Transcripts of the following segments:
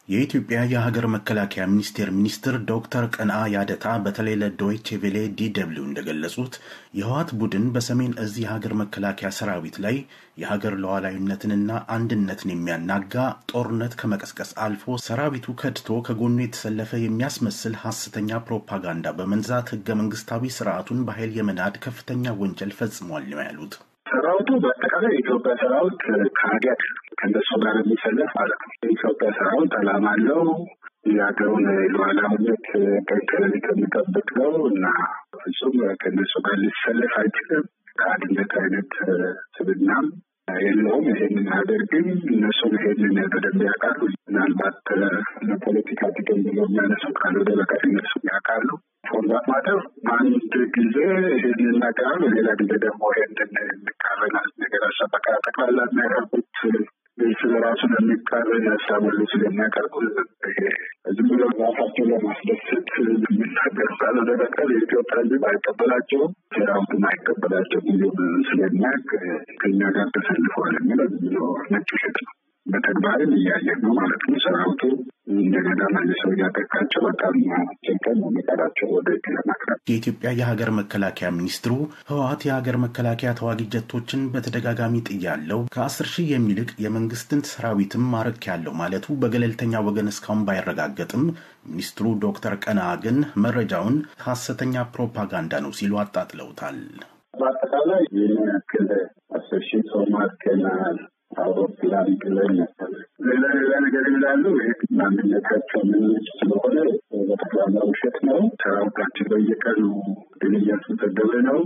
የኢትዮጵያ የሀገር መከላከያ ሚኒስትር ዶክተር ቀና ያደታ በተለይ ለዶይቼ ቬለ ዲደብሊው እንደገለጹት የህወሓት ቡድን በሰሜን እዝ የሀገር መከላከያ ሰራዊት ላይ የሀገር ሉዓላዊነትንና አንድነትን የሚያናጋ ጦርነት ከመቀስቀስ አልፎ ሰራዊቱ ከድቶ ከጎኑ የተሰለፈ የሚያስመስል ሐሰተኛ ፕሮፓጋንዳ በመንዛት ህገ መንግስታዊ ስርዓቱን በኃይል የመናድ ከፍተኛ ወንጀል ፈጽሟል ነው ያሉት። ሰራዊቱ በአጠቃላይ የኢትዮጵያ ሰራዊት ከሀገር ከእነሱ ጋር የሚሰለፍ ማለት ነው። የኢትዮጵያ ሰራዊት ዓላማ አለው። የሀገሩን ሉዓላዊነት ከሌሊት የሚጠብቅ ነው እና ፍጹም ከእነሱ ጋር ሊሰለፍ አይችልም። ከአንድነት አይነት ስብናም የለውም። ይሄንን ሀገር ግን እነሱም ይሄንን በደንብ ያውቃሉ። ምናልባት ለፖለቲካ ጥቅም ብሎ የሚያነሱ ካሉ በቀር እነሱ ያውቃሉ። ፎርማት ማተር አንድ ጊዜ ይሄንን ያውቃሉ፣ ሌላ ጊዜ ደግሞ ይሄንን የሚቃረናል ነገር አሰበቃ ጠቅላላ የሚያቀርቡት ስለራሱ ለሚቃረን ያሳበሉ ስለሚያቀርቡ ዝም ብሎ ራሳቸው ለማስደሰት የሚናገሩ ካልሆነ በቀር የኢትዮጵያ ሕዝብ አይቀበላቸውም፣ ሰራዊቱም አይቀበላቸውም። ብዙ ስለሚያውቅ ከኛ ጋር ተሰልፈዋል የሚለው ዝም ብሎ ነጭ ውሸት ነው። በተግባርም እያየን ነው ማለት ነው። ሰራዊቱ እንደገና መልሰው እያጠቃቸው በጣም ጭንቀት ነው የሚቀራቸው ወደ ለማቅረብ። የኢትዮጵያ የሀገር መከላከያ ሚኒስትሩ ህወሓት የሀገር መከላከያ ተዋጊ ጀቶችን በተደጋጋሚ ጥያለው ከ10,000 የሚልቅ የመንግስትን ሰራዊትም ማረክ ያለው ማለቱ በገለልተኛ ወገን እስካሁን ባይረጋገጥም ሚኒስትሩ ዶክተር ቀና ግን መረጃውን ሐሰተኛ ፕሮፓጋንዳ ነው ሲሉ አጣጥለውታል። በአጠቃላይ የክል 10,000 ሰው ማርከናል አውሮፕላን ክለል ሌላ ነገር ይላሉ። ይህ ማንነታቸው ምን ስለሆነ በጠቅላላ ውሸት ነው። ሰራዊታችን በየቀኑ ድል እያስመዘገበ ነው።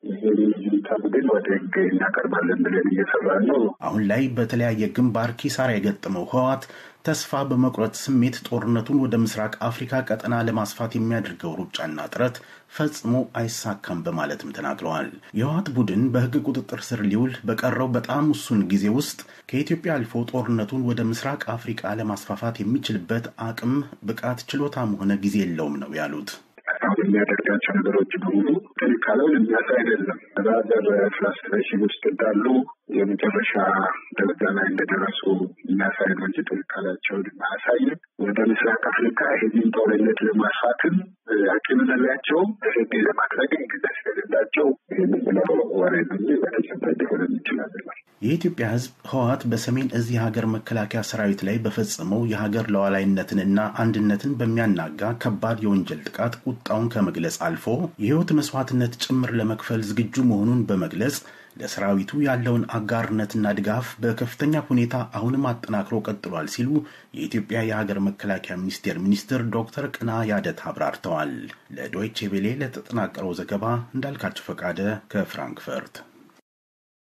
ግን ወደ ህግ እናቀርባለን ብለን እየሰራን ነው። አሁን ላይ በተለያየ ግንባር ኪሳራ የገጠመው ህወሓት ተስፋ በመቁረጥ ስሜት ጦርነቱን ወደ ምስራቅ አፍሪካ ቀጠና ለማስፋት የሚያደርገው ሩጫና ጥረት ፈጽሞ አይሳካም በማለትም ተናግረዋል። የህወሓት ቡድን በህግ ቁጥጥር ስር ሊውል በቀረው በጣም ውሱን ጊዜ ውስጥ ከኢትዮጵያ አልፎ ጦርነቱን ወደ ምስራቅ አፍሪካ ለማስፋፋት የሚችልበት አቅም፣ ብቃት፣ ችሎታም ሆነ ጊዜ የለውም ነው ያሉት። የሚያደርጋቸው ነገሮች በሙሉ ጥንካሬውን የሚያሳይ አይደለም። በዛዘር ፍራስትሬሽን ውስጥ እንዳሉ የመጨረሻ ደረጃ ላይ እንደደረሱ የሚያሳይ ነው እንጂ ጥንካሬያቸውን አያሳይም። ወደ ምስራቅ አፍሪካ ይህንን ጦርነት ለማስፋትም አቅም የላቸውም። ይህን ለማድረግ እንግዲህ ስለሌላቸው ይህን ብለው ወሬ እንጂ በተጨባጭ ሊሆን ይችላል። የኢትዮጵያ ህዝብ ህወሓት በሰሜን እዝ የሀገር መከላከያ ሰራዊት ላይ በፈጸመው የሀገር ሉዓላዊነትንና አንድነትን በሚያናጋ ከባድ የወንጀል ጥቃት ቁጣውን ከመግለጽ አልፎ የህይወት መስዋዕትነት ጭምር ለመክፈል ዝግጁ መሆኑን በመግለጽ ለሰራዊቱ ያለውን አጋርነትና ድጋፍ በከፍተኛ ሁኔታ አሁንም አጠናክሮ ቀጥሏል ሲሉ የኢትዮጵያ የሀገር መከላከያ ሚኒስትር ዶክተር ቀና ያደታ አብራርተዋል። ለዶይቼ ቬለ ለተጠናቀረው ዘገባ እንዳልካቸው ፈቃደ ከፍራንክፈርት